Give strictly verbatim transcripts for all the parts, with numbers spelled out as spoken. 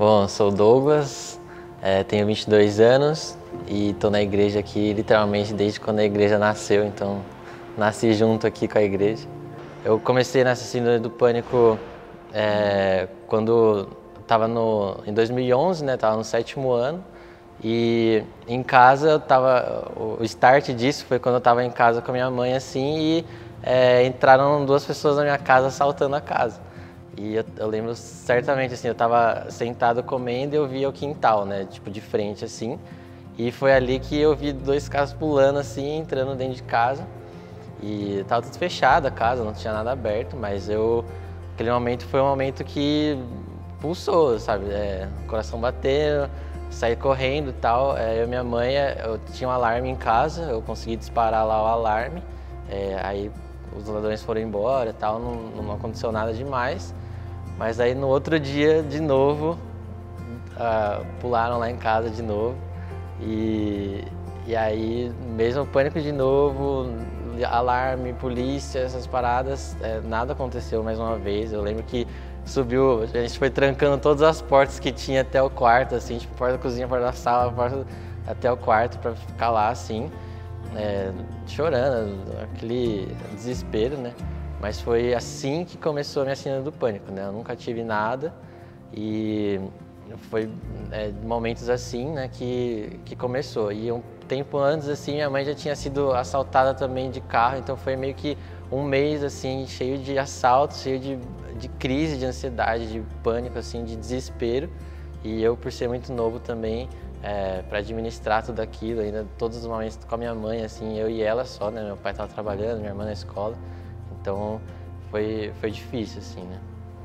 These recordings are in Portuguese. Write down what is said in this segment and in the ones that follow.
Bom, sou o Douglas, é, tenho vinte e dois anos e estou na igreja aqui literalmente desde quando a igreja nasceu, então nasci junto aqui com a igreja. Eu comecei nessa síndrome do pânico é, quando estava em dois mil e onze, né, estava no sétimo ano, e em casa eu tava, o start disso foi quando eu estava em casa com a minha mãe assim e é, entraram duas pessoas na minha casa assaltando a casa. E eu, eu lembro certamente, assim, eu estava sentado comendo e eu via o quintal, né, tipo de frente assim, e foi ali que eu vi dois caras pulando assim, entrando dentro de casa, e estava tudo fechado a casa, não tinha nada aberto, mas eu, aquele momento foi um momento que pulsou, sabe, é, o coração batendo, saí correndo e tal. É, eu e minha mãe, eu tinha um alarme em casa, eu consegui disparar lá o alarme, é, aí os ladrões foram embora e tal, não, não aconteceu nada demais. Mas aí no outro dia, de novo, uh, pularam lá em casa de novo. E, e aí, mesmo pânico de novo, alarme, polícia, essas paradas, é, nada aconteceu mais uma vez. Eu lembro que subiu, a gente foi trancando todas as portas que tinha até o quarto, assim, tipo, porta da cozinha, porta da sala, porta até o quarto pra ficar lá, assim, é, chorando, aquele desespero, né? Mas foi assim que começou a minha síndrome do pânico, né? Eu nunca tive nada e foi é, momentos assim, né, que, que começou. E um tempo antes, assim, minha mãe já tinha sido assaltada também de carro, então foi meio que um mês, assim, cheio de assaltos, cheio de, de crise, de ansiedade, de pânico, assim, de desespero. E eu, por ser muito novo também, é, para administrar tudo aquilo, ainda todos os momentos com a minha mãe, assim, eu e ela só, né? Meu pai estava trabalhando, minha irmã na escola. Então foi, foi difícil, assim, né?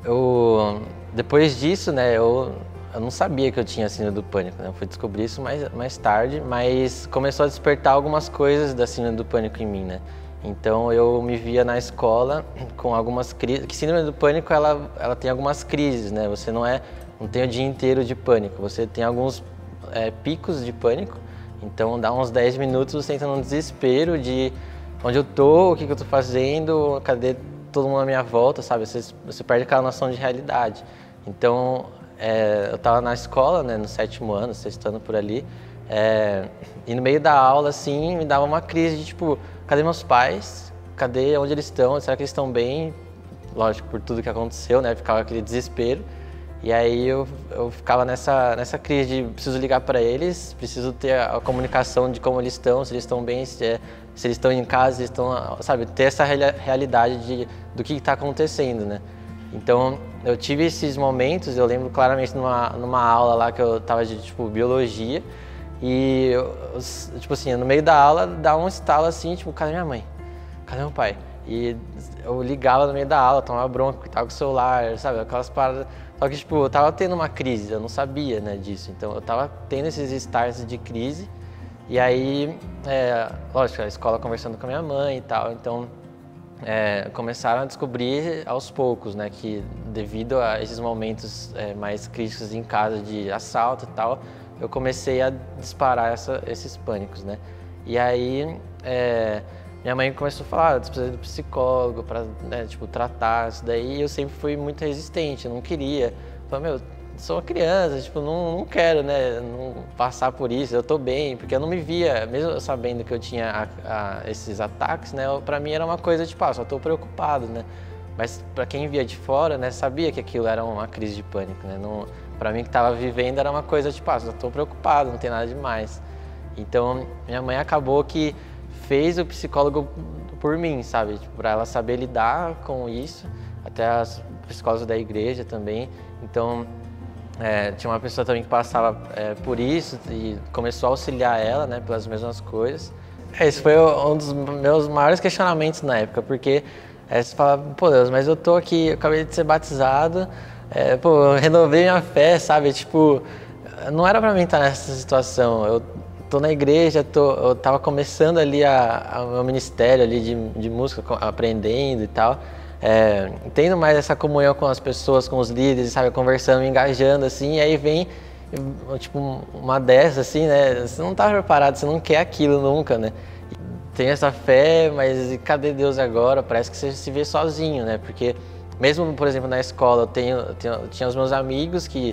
Eu, depois disso, né, eu, eu não sabia que eu tinha síndrome do pânico, né? Eu fui descobrir isso mais, mais tarde, mas começou a despertar algumas coisas da síndrome do pânico em mim, né? Então eu me via na escola com algumas crises, que síndrome do pânico ela, ela tem algumas crises, né? Você não, é, não tem o dia inteiro de pânico, você tem alguns é, picos de pânico, então dá uns dez minutos você entra num desespero de onde eu tô, o que, que eu tô fazendo, cadê todo mundo à minha volta, sabe? Você, você perde aquela noção de realidade. Então, é, eu tava na escola, né, no sétimo ano, sexto ano por ali, é, e no meio da aula, assim, me dava uma crise de tipo, cadê meus pais? Cadê onde eles estão? Será que eles estão bem? Lógico, por tudo que aconteceu, né? Ficava aquele desespero. E aí eu, eu ficava nessa, nessa crise de preciso ligar para eles, preciso ter a, a comunicação de como eles estão, se eles estão bem, se, é, se eles estão em casa, se eles estão, sabe, ter essa realidade de, do que está acontecendo, né? Então eu tive esses momentos, eu lembro claramente numa, numa aula lá que eu estava de tipo biologia e eu, tipo assim, no meio da aula dá um estalo assim, tipo, cadê minha mãe? Cadê meu pai? E eu ligava no meio da aula, tomava bronca, tava com o celular, sabe, aquelas paradas. Só que, tipo, eu tava tendo uma crise, eu não sabia, né, disso. Então, eu tava tendo esses starts de crise. E aí, é, lógico, a escola conversando com a minha mãe e tal. Então, é, começaram a descobrir aos poucos, né, que devido a esses momentos é, mais críticos em casa de assalto e tal, eu comecei a disparar essa, esses pânicos, né. E aí, é, minha mãe começou a falar, ah, você precisa ir do psicólogo para, né, tipo, tratar isso daí, e eu sempre fui muito resistente, eu não queria. Falei, meu, sou uma criança, tipo, não, não quero, né, não passar por isso, eu tô bem, porque eu não me via, mesmo sabendo que eu tinha a, a, esses ataques, né, para mim era uma coisa, tipo, ah, só tô preocupado, né. Mas para quem via de fora, né, sabia que aquilo era uma crise de pânico, né, não, para mim que tava vivendo era uma coisa, tipo, ah, só tô preocupado, não tem nada demais. Então, minha mãe acabou que fez o psicólogo por mim, sabe? Tipo, para ela saber lidar com isso, até as psicólogos da igreja também. Então, é, tinha uma pessoa também que passava é, por isso e começou a auxiliar ela, né, pelas mesmas coisas. É, esse foi um dos meus maiores questionamentos na época, porque é, você fala, pô Deus, mas eu tô aqui, eu acabei de ser batizado, é, pô, eu renovei minha fé, sabe? Tipo, não era para mim estar nessa situação. Eu tô na igreja, tô, eu tava começando ali o meu ministério ali de, de música, aprendendo e tal, é, tendo mais essa comunhão com as pessoas, com os líderes, sabe, conversando, me engajando, assim, e aí vem, tipo, uma dessas, assim, né, você não tá preparado, você não quer aquilo nunca, né, tem essa fé, mas cadê Deus agora? Parece que você se vê sozinho, né, porque mesmo, por exemplo, na escola, eu, tenho, eu, tenho, eu tinha os meus amigos que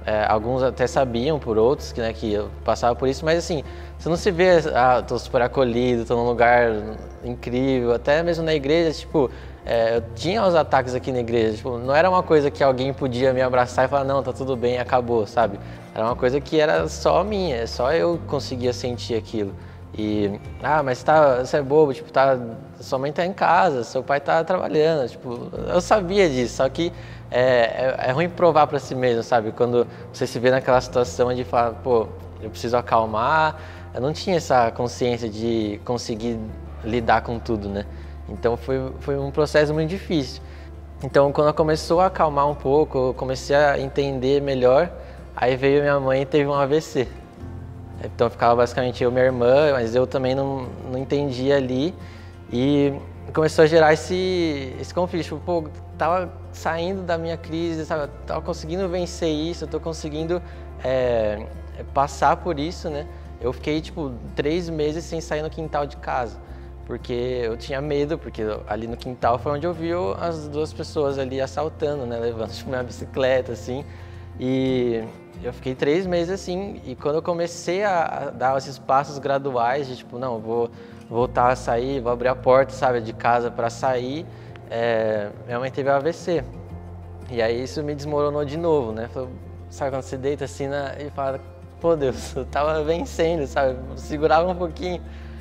é, alguns até sabiam por outros que, né, que eu passava por isso, mas assim, você não se vê, ah, tô super acolhido, tô num lugar incrível, até mesmo na igreja, tipo, é, eu tinha os ataques aqui na igreja, tipo, não era uma coisa que alguém podia me abraçar e falar, não, tá tudo bem, acabou, sabe? Era uma coisa que era só minha, só eu conseguia sentir aquilo. E, ah, mas tá, você é bobo, tipo, tá, sua mãe tá em casa, seu pai tá trabalhando, tipo, eu sabia disso, só que é, é, é ruim provar pra si mesmo, sabe? Quando você se vê naquela situação de falar, pô, eu preciso acalmar, eu não tinha essa consciência de conseguir lidar com tudo, né? Então foi, foi um processo muito difícil. Então quando começou a acalmar um pouco, eu comecei a entender melhor, aí veio minha mãe e teve um A V C. Então ficava basicamente eu e minha irmã, mas eu também não, não entendia ali. E começou a gerar esse, esse conflito. Tipo, pô, tava saindo da minha crise, sabe? Tava conseguindo vencer isso, eu tô conseguindo é, passar por isso, né? Eu fiquei, tipo, três meses sem sair no quintal de casa. Porque eu tinha medo, porque ali no quintal foi onde eu vi as duas pessoas ali assaltando, né? Levando, tipo, minha bicicleta, assim. E eu fiquei três meses assim, e quando eu comecei a dar esses passos graduais de tipo, não, vou voltar a sair, vou abrir a porta, sabe, de casa para sair, é, minha mãe teve A V C. E aí isso me desmoronou de novo, né? Falei, sabe quando você deita assim na, e fala, pô Deus, eu tava vencendo, sabe? Segurava um pouquinho.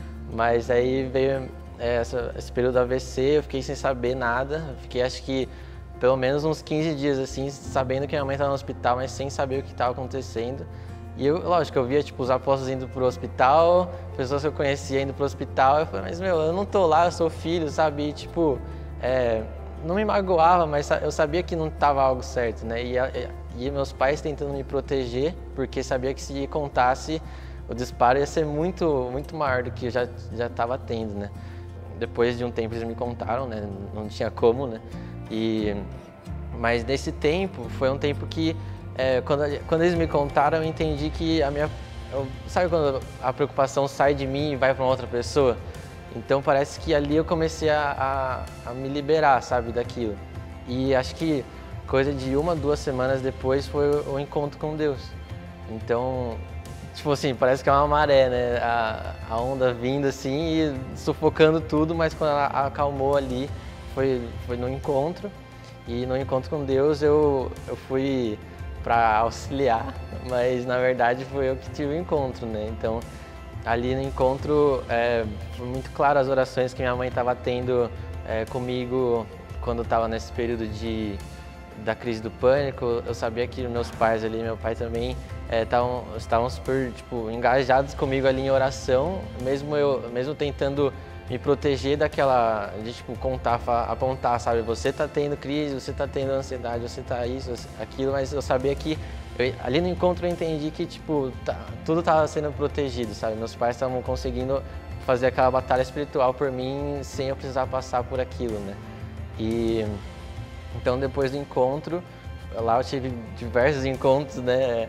Mas aí veio é, essa, esse período do A V C, eu fiquei sem saber nada, fiquei acho que pelo menos uns quinze dias, assim, sabendo que minha mãe estava no hospital, mas sem saber o que estava acontecendo. E eu, lógico, eu via, tipo, os apóstolos indo pro hospital, pessoas que eu conhecia indo pro hospital, eu falei, mas, meu, eu não tô lá, eu sou filho, sabe? E, tipo, é, não me magoava, mas eu sabia que não estava algo certo, né? E, e, e meus pais tentando me proteger, porque sabia que se contasse, o disparo ia ser muito, muito maior do que eu já já estava tendo, né? Depois de um tempo eles me contaram, né? Não tinha como, né? E, mas nesse tempo, foi um tempo que, é, quando, quando eles me contaram, eu entendi que a minha... Eu, sabe quando a preocupação sai de mim e vai para uma outra pessoa? Então parece que ali eu comecei a, a, a me liberar, sabe, daquilo. E acho que coisa de uma, duas semanas depois foi o, o encontro com Deus. Então, tipo assim, parece que é uma maré, né? A, a onda vindo assim e sufocando tudo, mas quando ela acalmou ali, Foi, foi no encontro, e no encontro com Deus eu, eu fui para auxiliar, mas na verdade foi eu que tive o encontro, né? Então ali no encontro é, foi muito claro as orações que minha mãe estava tendo é, comigo quando estava nesse período de, da crise do pânico. Eu sabia que meus pais ali, meu pai também, é, tavam, estavam super tipo, engajados comigo ali em oração, mesmo eu mesmo tentando me proteger daquela, de tipo, contar, apontar, sabe? Você tá tendo crise, você tá tendo ansiedade, você tá isso, aquilo, mas eu sabia que, eu, ali no encontro eu entendi que, tipo, tá, tudo tava sendo protegido, sabe? Meus pais estavam conseguindo fazer aquela batalha espiritual por mim sem eu precisar passar por aquilo, né? E, então depois do encontro, lá eu tive diversos encontros, né?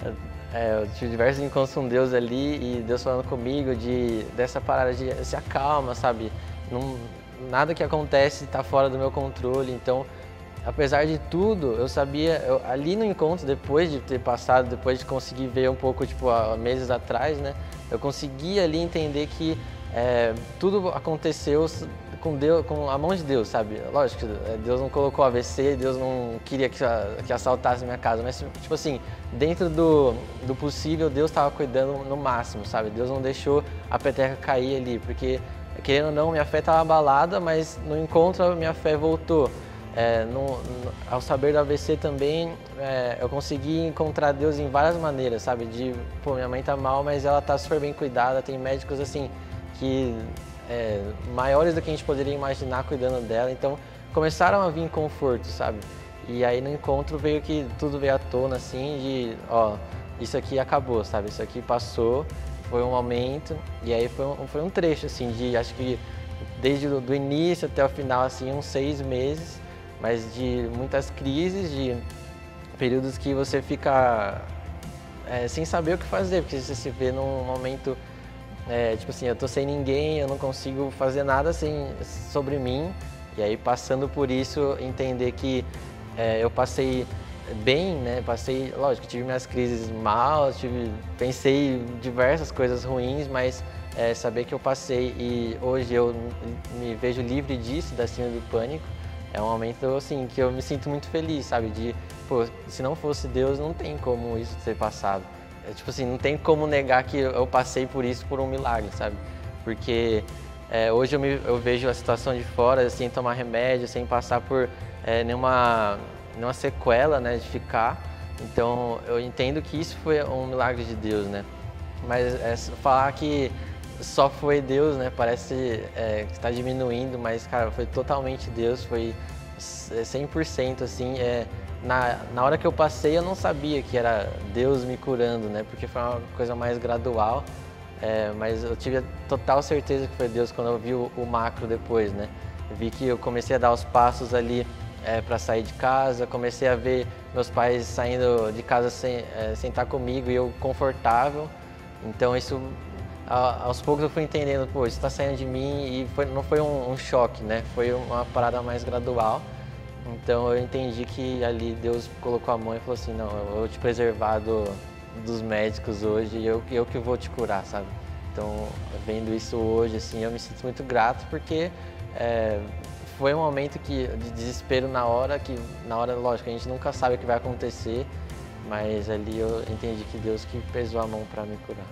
É, eu tive diversos encontros com Deus ali e Deus falando comigo de, dessa parada de se acalma, sabe? Não, nada que acontece está fora do meu controle, então, apesar de tudo, eu sabia, eu, ali no encontro, depois de ter passado, depois de conseguir ver um pouco, tipo, há meses atrás, né? Eu consegui ali entender que é, tudo aconteceu com Deus, com a mão de Deus, sabe? Lógico, Deus não colocou A V C, Deus não queria que, que assaltasse minha casa, mas tipo assim, dentro do, do possível, Deus estava cuidando no máximo, sabe? Deus não deixou a peteca cair ali, porque querendo ou não, minha fé estava abalada, mas no encontro a minha fé voltou. É, no, no, ao saber do A V C também, é, eu consegui encontrar Deus em várias maneiras, sabe? De, pô, minha mãe tá mal, mas ela tá super bem cuidada, tem médicos assim que é, maiores do que a gente poderia imaginar cuidando dela, então começaram a vir conforto, sabe? E aí no encontro veio que tudo veio à tona, assim, de, ó, isso aqui acabou, sabe? Isso aqui passou, foi um momento, e aí foi um, foi um trecho, assim, de, acho que desde o do início até o final, assim, uns seis meses, mas de muitas crises, de períodos que você fica é, sem saber o que fazer, porque você se vê num momento, é, tipo assim, eu tô sem ninguém, eu não consigo fazer nada sem, sobre mim, e aí passando por isso, entender que é, eu passei bem, né? Passei, lógico, tive minhas crises mal, tive, pensei em diversas coisas ruins, mas é, saber que eu passei e hoje eu me vejo livre disso, da síndrome do pânico, é um momento assim que eu me sinto muito feliz, sabe? De, pô, se não fosse Deus, não tem como isso ter passado. É, tipo assim, não tem como negar que eu passei por isso por um milagre, sabe? Porque é, hoje eu, me, eu vejo a situação de fora sem tomar remédio, sem passar por é, nenhuma, nenhuma sequela, né, de ficar. Então eu entendo que isso foi um milagre de Deus, né? Mas é, falar que só foi Deus, né? Parece é, que está diminuindo, mas cara, foi totalmente Deus, foi cem por cento assim. É, na, na hora que eu passei eu não sabia que era Deus me curando, né? Porque foi uma coisa mais gradual. É, mas eu tive total certeza que foi Deus quando eu vi o, o macro depois, né? Eu vi que eu comecei a dar os passos ali é, para sair de casa, comecei a ver meus pais saindo de casa sem, é, sem estar comigo e eu confortável. Então isso, a, aos poucos eu fui entendendo, pô, isso está saindo de mim e foi, não foi um, um choque, né? Foi uma parada mais gradual. Então eu entendi que ali Deus colocou a mão e falou assim, não, eu vou te preservar do, dos médicos hoje e eu, eu que vou te curar, sabe? Então, vendo isso hoje, assim, eu me sinto muito grato porque é, foi um momento que, de desespero na hora, que na hora, lógico, a gente nunca sabe o que vai acontecer, mas ali eu entendi que Deus que pesou a mão para me curar.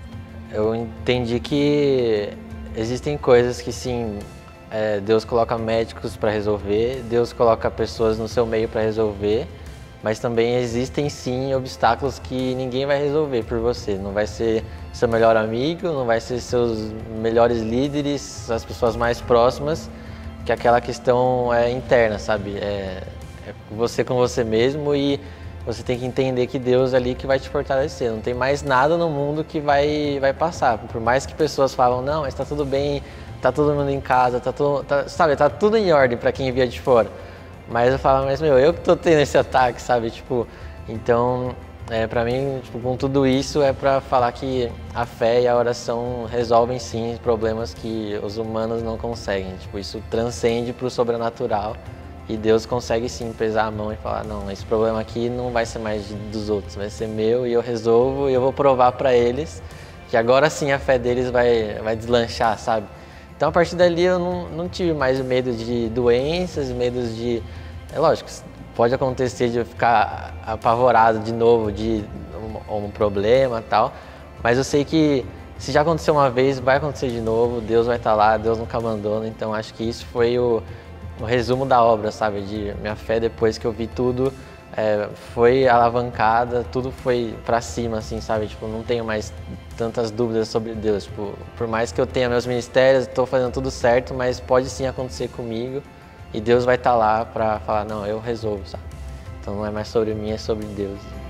Eu entendi que existem coisas que sim, é, Deus coloca médicos para resolver, Deus coloca pessoas no seu meio para resolver, mas também existem sim obstáculos que ninguém vai resolver por você. Não vai ser seu melhor amigo, não vai ser seus melhores líderes, as pessoas mais próximas, que aquela questão é interna, sabe? É, é você com você mesmo e você tem que entender que Deus é ali que vai te fortalecer. Não tem mais nada no mundo que vai, vai passar. Por mais que pessoas falam, não, mas tá tudo bem, tá todo mundo em casa, tá tudo, tá, sabe, tá tudo em ordem para quem via de fora. Mas eu falo, mas meu, eu que tô tendo esse ataque, sabe? Tipo, então, é, pra mim, tipo, com tudo isso é pra falar que a fé e a oração resolvem sim problemas que os humanos não conseguem. Tipo, isso transcende pro sobrenatural e Deus consegue sim pesar a mão e falar, não, esse problema aqui não vai ser mais dos outros, vai ser meu e eu resolvo e eu vou provar pra eles que agora sim a fé deles vai, vai deslanchar, sabe? Então, a partir dali, eu não, não tive mais medo de doenças, medo de... É lógico, pode acontecer de eu ficar apavorado de novo de um, um problema e tal, mas eu sei que se já aconteceu uma vez, vai acontecer de novo, Deus vai estar lá, Deus nunca abandona. Então, acho que isso foi o, o resumo da obra, sabe? De minha fé, depois que eu vi tudo, é, foi alavancada, tudo foi pra cima, assim, sabe? Tipo, não tenho mais tantas dúvidas sobre Deus. Tipo, por mais que eu tenha meus ministérios, estou fazendo tudo certo, mas pode sim acontecer comigo e Deus vai estar lá para falar, não, eu resolvo, sabe? Então não é mais sobre mim, é sobre Deus.